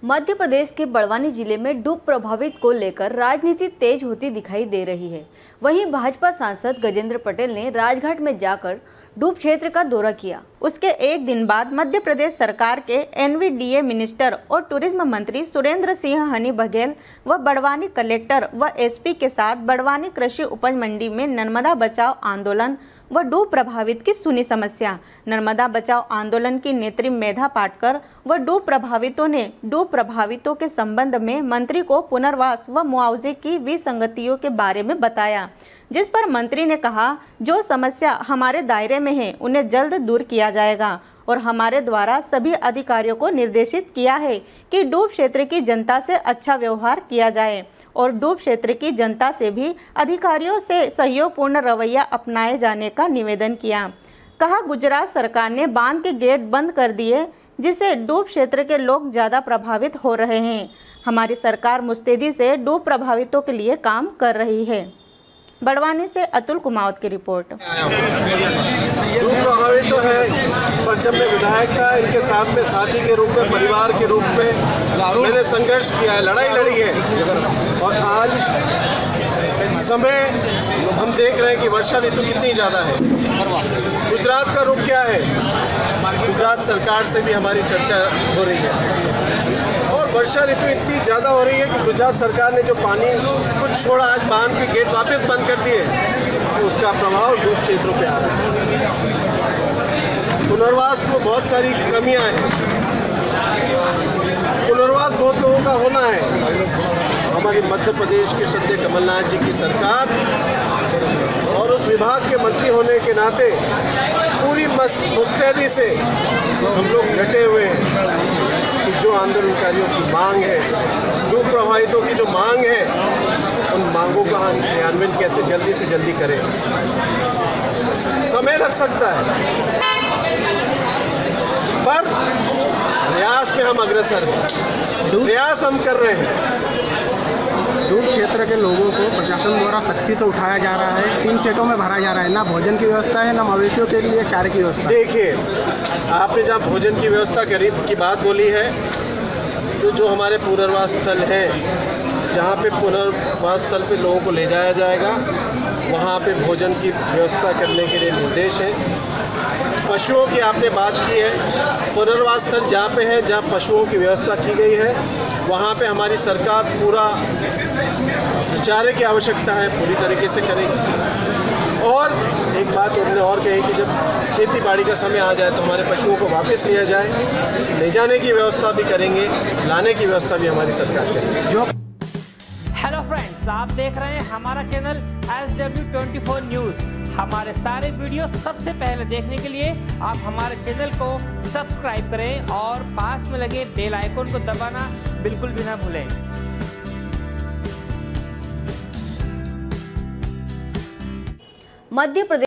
मध्य प्रदेश के बड़वानी जिले में डूब प्रभावित को लेकर राजनीति तेज होती दिखाई दे रही है। वहीं भाजपा सांसद गजेंद्र पटेल ने राजघाट में जाकर डूब क्षेत्र का दौरा किया। उसके एक दिन बाद मध्य प्रदेश सरकार के एनवीडीए मिनिस्टर और टूरिज्म मंत्री सुरेंद्र सिंह हनी बघेल व बड़वानी कलेक्टर व एसपी के साथ बड़वानी कृषि उपज मंडी में नर्मदा बचाओ आंदोलन व डूब प्रभावित की सुनी समस्या। नर्मदा बचाओ आंदोलन की नेत्री मेधा पाटकर व डूब प्रभावितों ने डूब प्रभावितों के संबंध में मंत्री को पुनर्वास व मुआवजे की विसंगतियों के बारे में बताया, जिस पर मंत्री ने कहा जो समस्या हमारे दायरे में है उन्हें जल्द दूर किया जाएगा और हमारे द्वारा सभी अधिकारियों को निर्देशित किया है कि डूब क्षेत्र की जनता से अच्छा व्यवहार किया जाए और डूब क्षेत्र की जनता से भी अधिकारियों से सहयोगपूर्ण रवैया अपनाए जाने का निवेदन किया। कहा गुजरात सरकार ने बांध के गेट बंद कर दिए जिससे डूब क्षेत्र के लोग ज़्यादा प्रभावित हो रहे हैं। हमारी सरकार मुस्तैदी से डूब प्रभावितों के लिए काम कर रही है। बड़वानी से अतुल कुमावत की रिपोर्ट। डूब प्रभावित तो है, पर जब मैं विधायक था इनके साथ में साथी के रूप में, परिवार के रूप में मैंने संघर्ष किया है, लड़ाई लड़ी है। और आज समय हम देख रहे हैं कि वर्षा ऋतु कितनी ज़्यादा है। गुजरात का रुख क्या है? गुजरात सरकार से भी हमारी चर्चा हो रही है और वर्षा ऋतु इतनी ज़्यादा हो रही है कि गुजरात सरकार ने जो पानी कुछ छोड़ा, आज बांध के गेट वापस बंद कर दिए, तो उसका प्रभाव डूब क्षेत्रों पे आ रहा है। पुनर्वास को बहुत सारी कमियां हैं। पुनर्वास बहुत लोगों का होना है। हमारी मध्य प्रदेश के श्रद्धेय कमलनाथ जी की सरकार और उस विभाग के मंत्री होने के नाते पूरी मुस्तैदी से हम लोग डटे हुए हैं कि जो आंदोलनकारियों की मांग है, डूब प्रभावितों की जो मांग है, उन मांगों का हम क्रियान्वयन कैसे जल्दी से जल्दी करें। समय लग सकता है पर प्रयास में हम अग्रसर हैं, प्रयास हम कर रहे हैं। डूब क्षेत्र के लोगों को प्रशासन द्वारा सख्ती से उठाया जा रहा है, 3 सेटों में भरा जा रहा है, ना भोजन की व्यवस्था है, ना मवेशियों के लिए चारे की व्यवस्था। देखिए, आपने जहाँ भोजन की व्यवस्था की बात बोली है, तो जो हमारे पुनर्वास स्थल हैं, जहाँ पे पुनर्वास स्थल पे लोगों को ले जाया जाएगा, वहाँ पे भोजन की व्यवस्था करने के लिए निर्देश है। पशुओं की आपने बात की है, पुनर्वास स्थल जहाँ पे है, जहाँ पशुओं की व्यवस्था की गई है, वहाँ पे हमारी सरकार पूरा चारे की आवश्यकता है पूरी तरीके से करेगी। और एक बात उन्होंने और कही कि जब खेती बाड़ी का समय आ जाए तो हमारे पशुओं को वापस लिया जाए, ले जाने की व्यवस्था भी करेंगे, लाने की व्यवस्था भी हमारी सरकार करेगी। हेलो फ्रेंड्स, आप देख रहे हैं हमारा चैनल SW24 न्यूज़। हमारे सारे वीडियो सबसे पहले देखने के लिए आप हमारे चैनल को सब्सक्राइब करें और पास में लगे बेल आइकन को दबाना बिल्कुल भी ना भूलें। मध्य प्रदेश